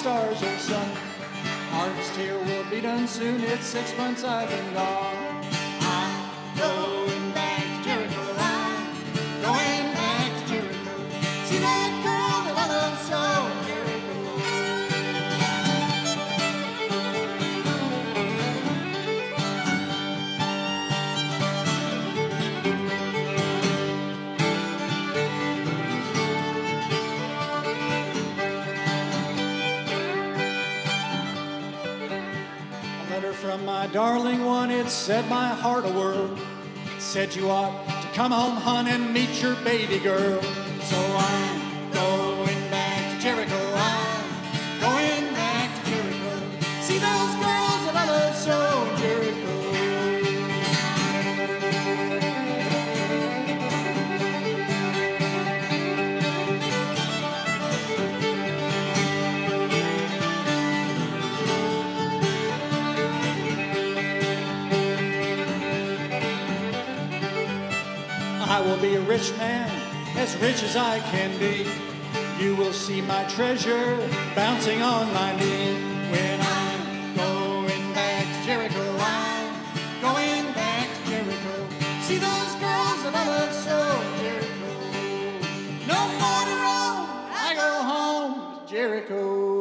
stars or sun. Harvest here will be done soon. It's 6 months I've been gone. I'm going back to Jericho. I'm going back to Jericho. See that girl that I love so in Jericho. From my darling one, it set my heart a whirl. It said you ought to come home, hon, and meet your baby girl. So I'm going back to Jericho. I'm going back to Jericho. See those girls that I love so in Jericho. I will be a rich man, as rich as I can be. You will see my treasure bouncing on my knee. When I'm going back to Jericho, I'm going back to Jericho. See those girls that I love so in Jericho. No more to roam, I go home to Jericho.